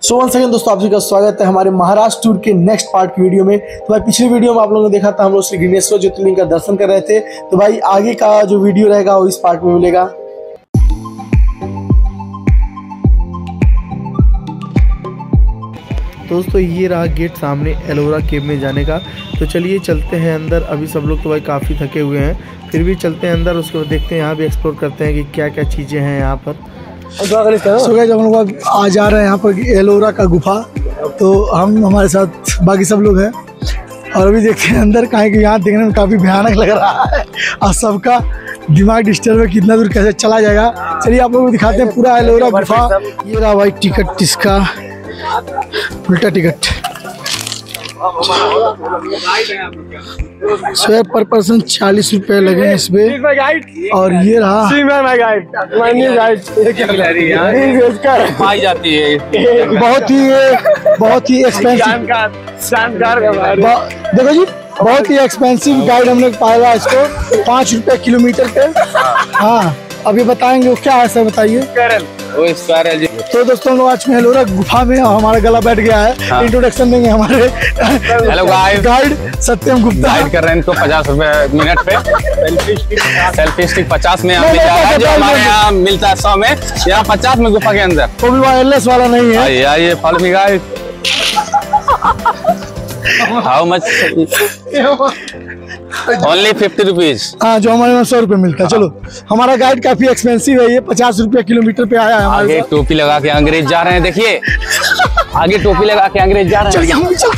So one second दोस्तों, आप सभी का स्वागत है हमारे महाराष्ट्र टूर के नेक्स्ट पार्ट की वीडियो में। तो भाई पिछली वीडियो में आप लोगों ने देखा था हम लोग श्री गणेश्वर ज्योतिर्लिंग का दर्शन कर रहे थे। तो भाई आगे का जो वीडियो रहेगा वो इस पार्ट में मिलेगा। दोस्तों ये रहा गेट सामने एलोरा केव में जाने का। तो चलिए चलते हैं अंदर। अभी सब लोग तो भाई काफ़ी थके हुए हैं, फिर भी चलते हैं अंदर। उसके बाद देखते हैं, यहाँ भी एक्सप्लोर करते हैं कि क्या क्या चीज़ें हैं यहाँ पर। सो गाइस हम लोग आ जा रहे हैं यहाँ पर एलोरा का गुफा। तो हम हमारे साथ बाकी सब लोग हैं और अभी देखते हैं अंदर कहीं कि यहाँ देखने में काफ़ी भयानक लग रहा है और सबका दिमाग डिस्टर्ब है, कितना दूर कैसे चला जाएगा। चलिए आप लोगों को दिखाते हैं पूरा एलोरा गुफा। ये रहा भाई टिकट, इसका उल्टा टिकट। सो पर पर्सन 40 रुपये लगे इस पे। और ये रहा पाई जाती है, बहुत ही एक्सपेंसिव। देखो जी, बहुत ही एक्सपेंसिव गाइड हम लोग पाएगा इसको 5 रुपये किलोमीटर पे। हाँ अभी बताएंगे वो क्या है सर, बताइए। तो दोस्तों हम लोग आज में एलोरा गुफा में, हमारा गला बैठ गया है। हाँ। इंट्रोडक्शन देंगे हमारे hello guide Satyam Gupta. Guide कर रहे हैं इनको 50 रुपए मिनट पे। सेल्फी स्टिक 50 में हम जो हमारे यहाँ मिलता है 100 में, यहाँ 50 में गुफा के अंदर। वो भी वायरलेस वाला नहीं है। ये follow me guide. How much? Only 50 rupees. हाँ, जो हमारे 100 रुपये मिलता है। चलो हमारा गाइड काफी एक्सपेंसिव है, ये 50 रुपये किलोमीटर पे आया है। आगे टोपी लगा के अंग्रेज जा रहे हैं, देखिए आगे टोपी लगा के अंग्रेज जा रहे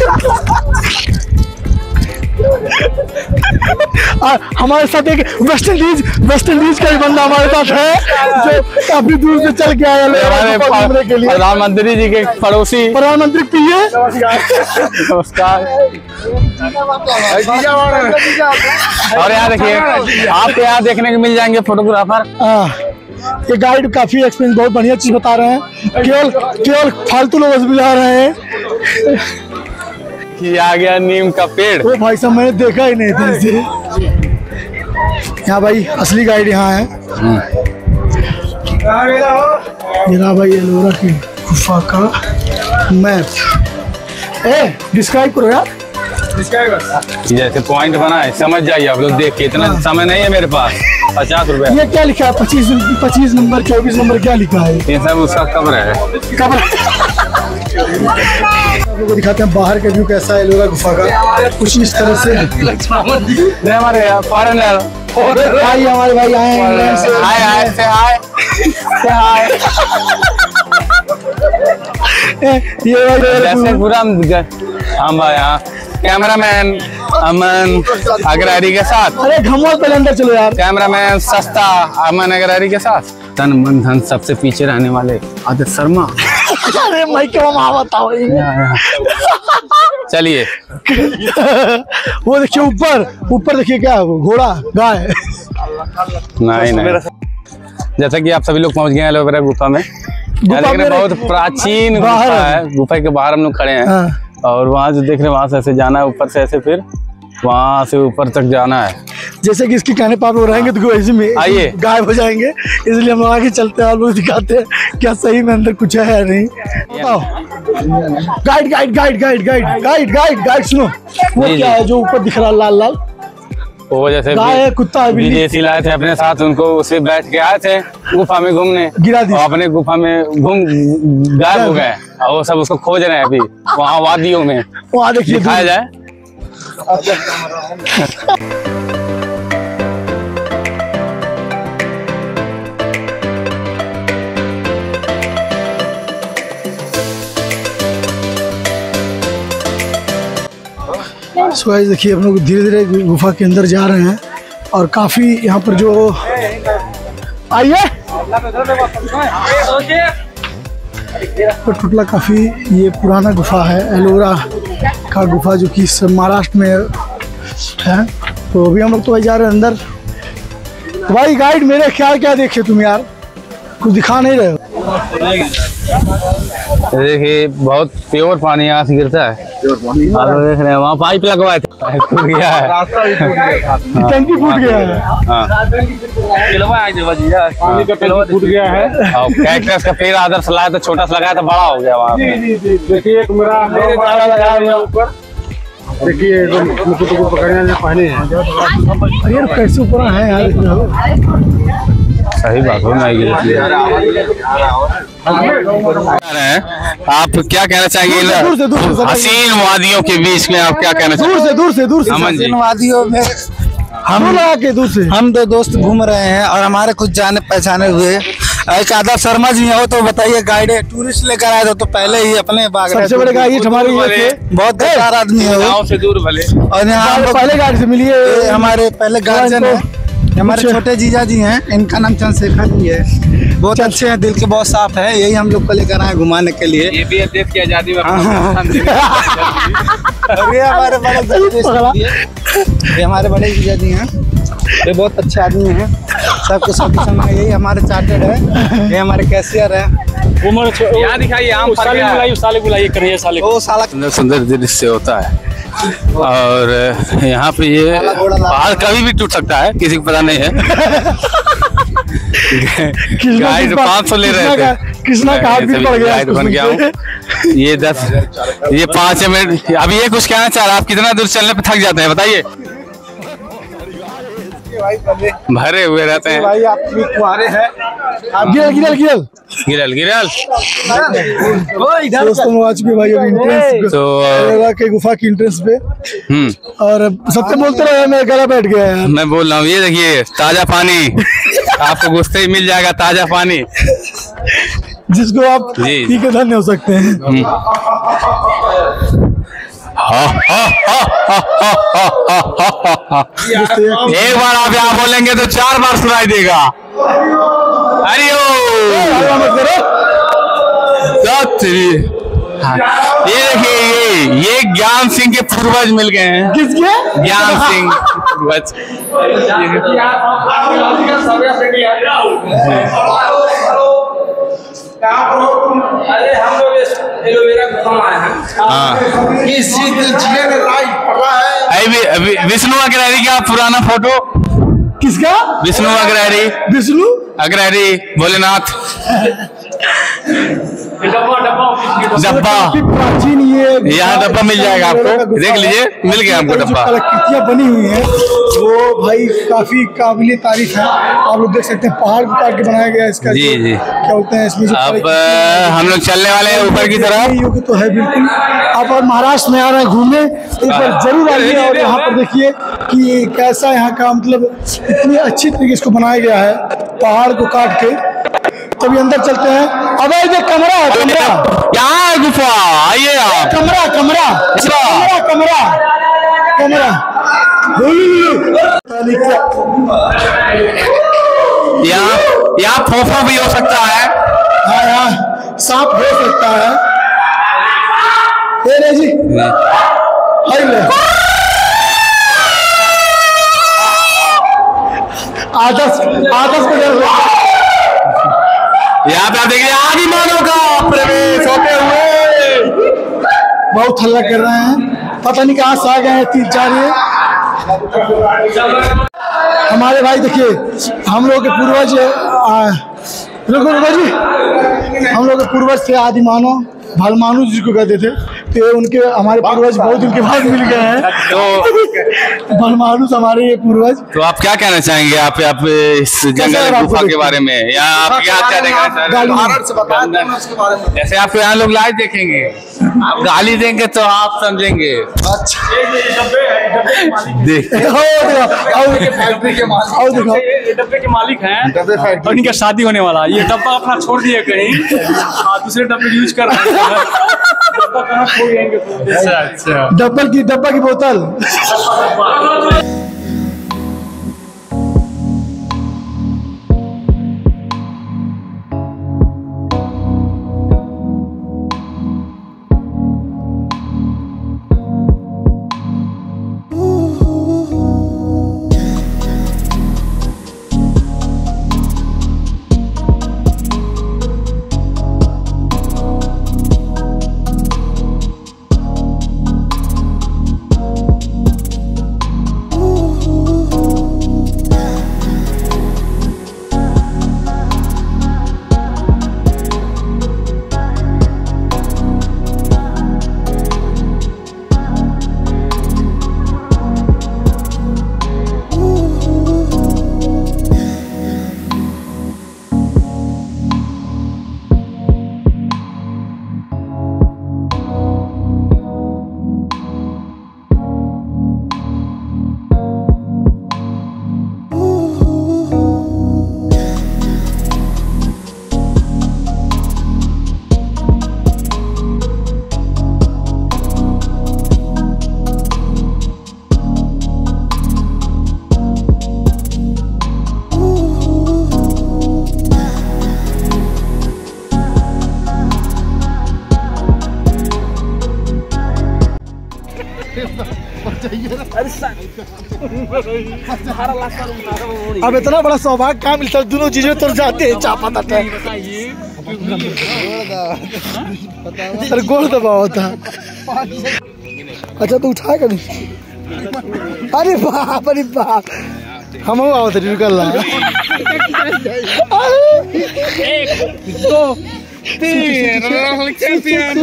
हैं। हमारे साथ एक वेस्ट इंडीज का ही बंदा हमारे साथ है जो काफी दूर से चल के आया घूमने के लिए। प्रधानमंत्री जी के पड़ोसी, प्रधानमंत्री पीए। नमस्कार। और यहाँ देखिए, आपको यहाँ देखने को मिल जाएंगे फोटोग्राफर। ये गाइड काफी एक्सपीरियंस, बहुत बढ़िया चीज बता रहे हैं। केवल फालतू लोग बुला रहे हैं कि आ गया नीम का पेड़। वो भाई साहब मैंने देखा ही नहीं था इसे। यहाँ भाई असली गाइड यहाँ है। मेरा भाई एलोरा की गुफा का मैप। डिस्क्राइब करो यार। जैसे पॉइंट बना है, समझ जाइए आप लोग। देख के इतना समय नहीं है मेरे पास। 50 रुपए। ये क्या लिखा है? 25 नंबर 24 नंबर क्या लिखा है? ये सब उसका कब्र है। आप लोगों को दिखाते हैं बाहर का व्यू कैसा है एलोरा गुफा का। कुछ इस तरह से हमारे फॉरेनर भाई, हमारे भाई आए हैं। हाय से हाय। ये जैसे पूरा हम यहाँ कैमरामैन अमन अग्रहरी के साथ। अरे घमोल पहले अंदर चलो यार। कैमरामैन सस्ता अमन अग्रहरी के साथ। तन मन धन सबसे पीछे रहने वाले आदित्य शर्मा। अरे मैं क्यों बताओ। चलिए वो देखिए ऊपर देखिए, क्या है वो? घोड़ा, गाय? नहीं। जैसा कि आप सभी लोग पहुंच गए हैं एलोरा गुफा में। बहुत प्राचीन गुफा है। गुफा के बाहर हम लोग खड़े हैं। और वहाँ जो देख रहे हैं, वहाँ से ऐसे जाना है ऊपर से, ऐसे फिर वहाँ से ऊपर तक जाना है। जैसे कि इसके कहने पर आप लोग रहेंगे तो ऐसे में आइए गायब हो जाएंगे, इसलिए हम आगे चलते हैं और लोग दिखाते हैं क्या सही में अंदर कुछ है नहीं। गाइड सुनो, वो क्या है जो ऊपर दिख रहा है लाल? वो जैसे गाय कुत्ता विदेशी लाए थे अपने साथ, उनको उससे बैठ के आए थे गुफा में घूमने, गिरा दिया। अपने गुफा में गायब हो गए और वो सब उसको खोज रहे हैं अभी वहाँ वादियों में। वहाँ देखिए, दिखाया जाए। सो गाइस देखिए, हम लोग धीरे धीरे गुफा के अंदर जा रहे हैं और काफी यहाँ पर जो आइए टुटला काफी ये पुराना गुफा है एलोरा का गुफा, जो कि महाराष्ट्र में है। तो अभी हम लोग तो भाई जा रहे हैं अंदर। तो भाई गाइड मेरे ख्याल क्या देखे तुम यार, कुछ दिखा नहीं रहे हो। देखिए बहुत प्योर पानी यहाँ से गिरता है। आप लोग देख रहे हैं वहाँ पाइप लगवाए थे, टूट गया है, टंकी फूट गया है। पानी का टंकी फूट गया है। कैक्टस का पेड़ आदर्श लगाया तो छोटा सा लगाया तो बड़ा हो गया वहाँ पे। देखिए एक मेरा लगाया हुआ ऊपर, देखिए को पकड़ने में पहले यार कैसे ऊपर है यार। सही बात हो ना। आप क्या कहना चाहेंगे हसीन वादियों के बीच में, आप क्या कहना चाहेंगे? दूर से हसीन वादियों में हम दो दोस्त घूम रहे हैं और हमारे कुछ जाने पहचाने हुए एक आदर्श शर्मा जी हो, तो बताइए गाइड टूरिस्ट लेकर आए तो पहले ही अपने बाग सबसे बड़े गाइड हमारे ये थे, बहुत बेकार आदमी है गाँव से दूर भले, और यहाँ पहले गाइड से मिलिए। हमारे पहले गार्जियन है, हमारे छोटे जीजा जी हैं, इनका नाम चंद्रशेखर जी है, बहुत अच्छे हैं, दिल के बहुत साफ है, यही हम लोग को लेकर आए घुमाने के लिए। ये भी देश की आजादी में ये हमारे बड़े जीजा जी हैं, ये बहुत अच्छे आदमी हैं, सबको सब समय यही हमारे चार्टेड है, ये हमारे कैशियर है। यहाँ दिखाइए आम साले बुलाइए करिए साले वो साला सुंदर सुंदर दृश्य होता है। और यहाँ पे ये पहाड़ कभी भी टूट सकता है, किसी को पता नहीं है। गाइड 500 ले रहे थे, कृष्णा का हाथ भी पड़ गया, गाइड बन गया हूँ। ये 5 मिनट। अब ये कुछ कहना चाह रहा है, आप कितना दूर चलने पे थक जाते हैं बताइए? भरे हुए रहते हैं भाई, आप कुआरे हैं, आप गिरल दोस्तों आ चुके भाई अभी एंट्रेंस तो के गुफा की एंट्रेंस पे। और सबसे बोलते रहे, मेरा गला बैठ गया है। मैं बोल रहा हूँ, ये देखिए ताजा पानी आपको घुसते ही मिल जाएगा, ताजा पानी जिसको आप पी के धन्य हो सकते हैं। एक बार आप यहाँ बोलेंगे तो 4 बार सुनाई देगा। ये देखिए, ये ज्ञान सिंह के पूर्वज मिल गए हैं। किसके? ज्ञान सिंह पूर्वज। अरे हम लोग एलोवेरा घुमा आए हैं। इस चीज में लाइट पड़ा है। विष्णु अग्रहरी का पुराना फोटो। किसका? विष्णु अग्रहरी भोलेनाथ। डब्बा प्राचीन यहाँ डब्बा मिल जाएगा आपको, देख लीजिए, मिल गया हमको डब्बा। कलाकृतियाँ बनी हुई हैं वो भाई काफी काबिल तारीफ है। आप लोग देख सकते हैं पहाड़ को काट के बनाया गया इसका। जी क्या बोलते हैं इसमें? अब हम लोग चलने वाले हैं ऊपर की तरफ। योग्य तो है बिल्कुल। आप और महाराष्ट्र में आ रहे हैं घूमने, एक बार जरूर आइए और यहाँ पर देखिए कि कैसा यहाँ का मतलब इतनी अच्छी तरीके से बनाया गया है पहाड़ को काट के। तभी अंदर चलते हैं। अब ये कमरा है, यहाँ है गुफा, आइए आप। कमरा यहाँ फोफो भी हो सकता है। हाँ यहाँ सांप हो सकता है। ये जी आदर्श को यहाँ पे आप देखिए आदिमानव का प्रवेश होते हुए। बहुत हल्ला कर रहे हैं, पता नहीं कहाँ से आ गए हैं 3-4 ये। हमारे भाई देखिए, हम लोग के पूर्वज हम लोग के पूर्वज थे आदिमानव, भलमानु जिसको कहते थे, तो उनके हमारे पूर्वज बहुत उनके बाद मिल गए हैं। तो भलमानु हमारे ये पूर्वज। तो आप क्या कहना चाहेंगे आप इस जंगल गुफा के बारे में? यहाँ आप क्या जैसे आपको यहाँ लोग लाइव देखेंगे, आप गाली देंगे तो आप समझेंगे। डब्बे के मालिक हैं और इनका शादी होने वाला। ये डब्बा अपना छोड़ दिए कहीं, दूसरे डब्बे यूज कर रहे हैं। डब्बा कहाँ छोड़ देंगे? अच्छा डब्बा की बोतल। अब इतना बड़ा सौभाग्य कहाँ मिलता है, दोनों चीजें तो जाते हैं चापा तक। सर गोड़ दबाव होता। अच्छा तो उठाए कभी? अरे बाप अरे बाप, हम आओ थे निकल रहा। 1 2 3 चैंपियन।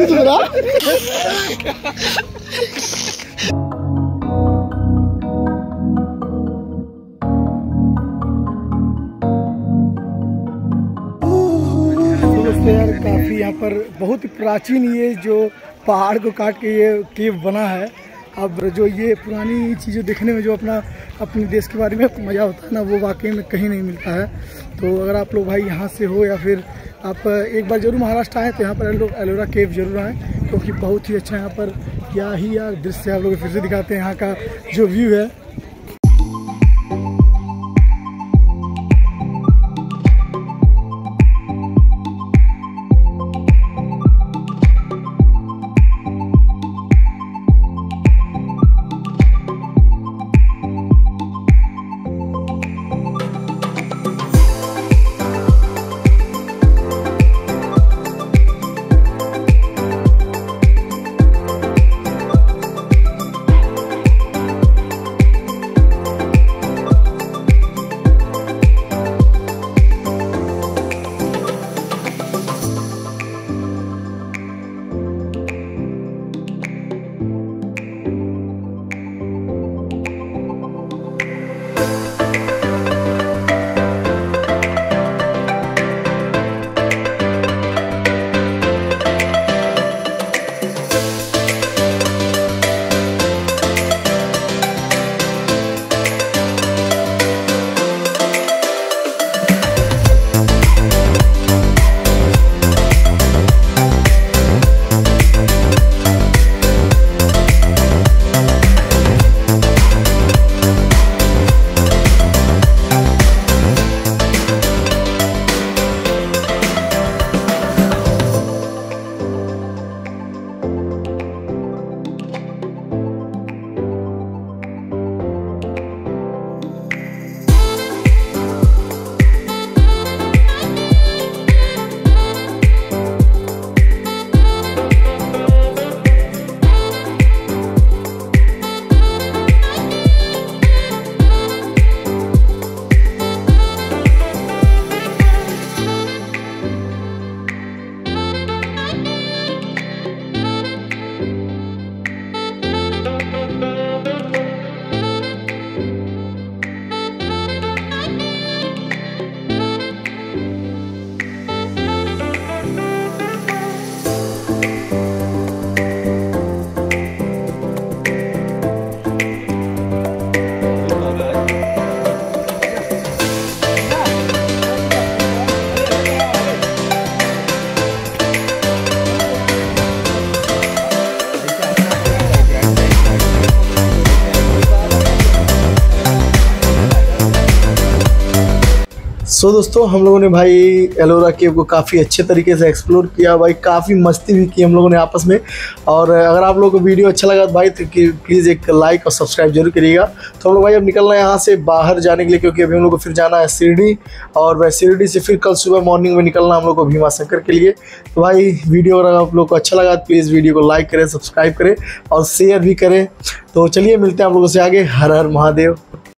यार काफ़ी यहाँ पर बहुत ही प्राचीन ये जो पहाड़ को काट के ये केव बना है। अब जो ये पुरानी चीज़ें देखने में जो अपने देश के बारे में मज़ा होता है ना, वो वाकई में कहीं नहीं मिलता है। तो अगर आप लोग भाई यहाँ से हो या फिर आप एक बार जरूर महाराष्ट्र आएँ तो यहाँ पर लोग एलोरा केव जरूर आएँ, क्योंकि बहुत ही अच्छा यहाँ पर क्या ही यार दृश्य आप लोग फिर से दिखाते हैं यहाँ का जो व्यू है। सो दोस्तों हम लोगों ने भाई एलोरा केव को काफ़ी अच्छे तरीके से एक्सप्लोर किया भाई, काफ़ी मस्ती भी की हम लोगों ने आपस में। और अगर आप लोगों को वीडियो अच्छा लगा तो भाई तो प्लीज़ एक लाइक और सब्सक्राइब जरूर करिएगा। तो हम लोग भाई अब निकल रहे हैं यहाँ से बाहर जाने के लिए, क्योंकि अभी हम लोग को फिर जाना है शिरडी, और वह शिरडी से फिर कल सुबह मॉर्निंग में निकलना हम लोग को भीमा शंकर के लिए। तो भाई वीडियो अगर आप लोग को अच्छा लगा तो प्लीज़ वीडियो को लाइक करें, सब्सक्राइब करें और शेयर भी करें। तो चलिए मिलते हैं आप लोगों से आगे। हर हर महादेव।